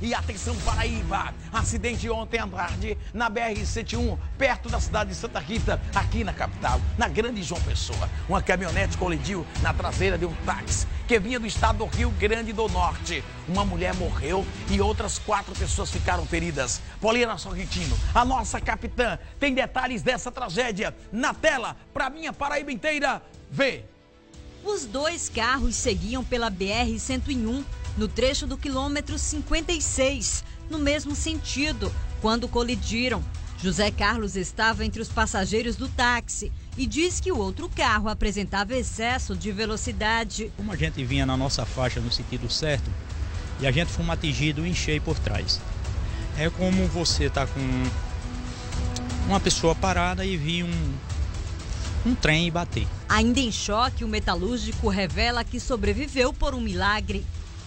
E atenção, Paraíba! Acidente ontem à tarde na BR-101, perto da cidade de Santa Rita, aqui na capital, na Grande João Pessoa. Uma caminhonete colidiu na traseira de um táxi que vinha do estado do Rio Grande do Norte. Uma mulher morreu e outras 4 pessoas ficaram feridas. Poliana Sorrentino, a nossa capitã, tem detalhes dessa tragédia na tela para minha Paraíba inteira ver. Os 2 carros seguiam pela BR-101 no trecho do quilômetro 56, no mesmo sentido, quando colidiram. José Carlos estava entre os passageiros do táxi e diz que o outro carro apresentava excesso de velocidade. Como a gente vinha na nossa faixa no sentido certo e a gente foi atingido em cheio por trás. É como você tá com uma pessoa parada e vir um trem e bater. Ainda em choque, o metalúrgico revela que sobreviveu por um milagre.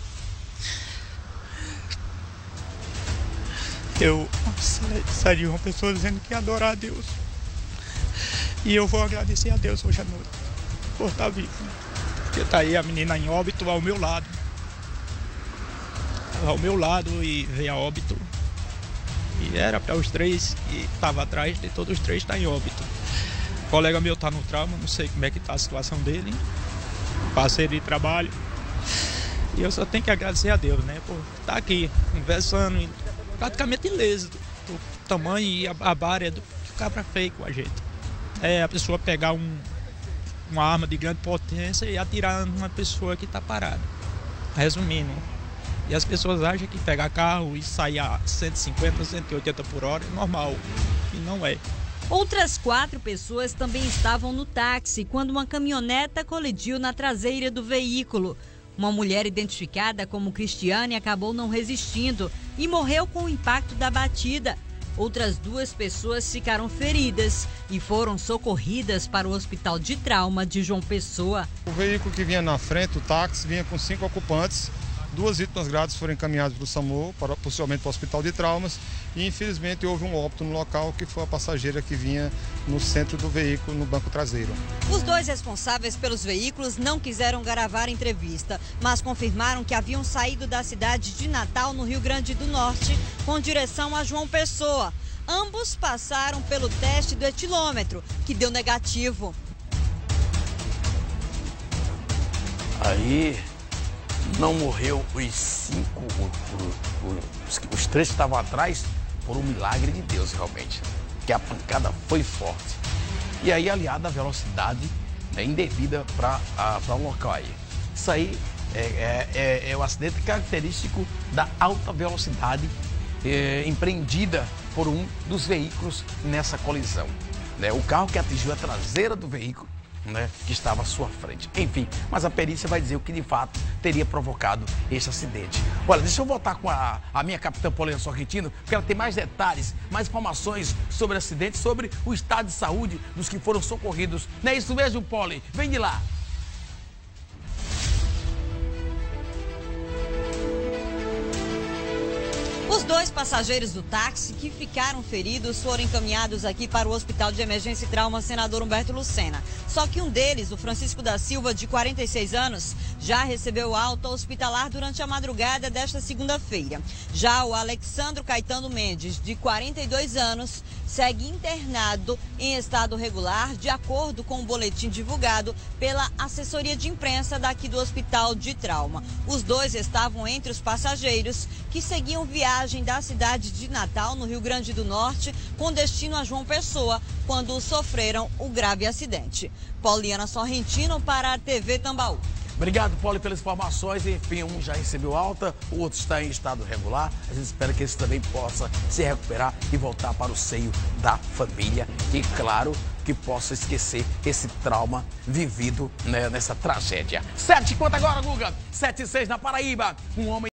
Eu saí de uma pessoa dizendo que ia adorar a Deus. E eu vou agradecer a Deus hoje à noite por estar vivo. Porque tá aí a menina em óbito ao meu lado. Ao meu lado e veio a óbito. E era para os 3 que estavam atrás de todos os 3 estar em óbito. O colega meu tá no trauma, não sei como é que tá a situação dele. Parceiro de trabalho. E eu só tenho que agradecer a Deus, né? Por estar aqui, conversando, praticamente ileso do tamanho e a bárea do cabra feio com a gente. É a pessoa pegar uma arma de grande potência e atirar numa pessoa que está parada. Resumindo, e as pessoas acham que pegar carro e sair a 150, 180 por hora é normal, e não é. Outras 4 pessoas também estavam no táxi quando uma caminhoneta colidiu na traseira do veículo. Uma mulher identificada como Cristiane acabou não resistindo e morreu com o impacto da batida. Outras 2 pessoas ficaram feridas e foram socorridas para o Hospital de Trauma de João Pessoa. O veículo que vinha na frente, o táxi, vinha com 5 ocupantes. 2 vítimas graves foram encaminhadas para o SAMU, possivelmente para o Hospital de Traumas. E infelizmente houve um óbito no local, que foi a passageira que vinha no centro do veículo, no banco traseiro. Os 2 responsáveis pelos veículos não quiseram gravar entrevista, mas confirmaram que haviam saído da cidade de Natal, no Rio Grande do Norte, com direção a João Pessoa. Ambos passaram pelo teste do etilômetro, que deu negativo. Aí não morreu os 5, os 3 que estavam atrás, por um milagre de Deus realmente, que a pancada foi forte. E aí aliada à velocidade indevida para o local aí. Isso aí é o acidente característico da alta velocidade empreendida por um dos veículos nessa colisão. O carro que atingiu a traseira do veículo, que estava à sua frente. Enfim, mas a perícia vai dizer o que de fato teria provocado esse acidente. Olha, deixa eu voltar com a minha capitã Poliana Sorrentino, porque ela tem mais detalhes, mais informações sobre o acidente, sobre o estado de saúde dos que foram socorridos. Não é isso mesmo, Poli? Vem de lá! Os 2 passageiros do táxi que ficaram feridos foram encaminhados aqui para o Hospital de Emergência e Trauma Senador Humberto Lucena. Só que um deles, o Francisco da Silva, de 46 anos, já recebeu alta hospitalar durante a madrugada desta segunda-feira. Já o Alexandro Caetano Mendes, de 42 anos, segue internado em estado regular, de acordo com o boletim divulgado pela assessoria de imprensa daqui do Hospital de Trauma. Os 2 estavam entre os passageiros que seguiam viagem da cidade de Natal, no Rio Grande do Norte, com destino a João Pessoa, quando sofreram o grave acidente. Poliana Sorrentino para a TV Tambaú. Obrigado, Poli, pelas informações. Enfim, um já recebeu alta, o outro está em estado regular. A gente espera que esse também possa se recuperar e voltar para o seio da família. E, claro, que possa esquecer esse trauma vivido nessa tragédia. 7 quanto agora, Guga? 7:06 na Paraíba. Um homem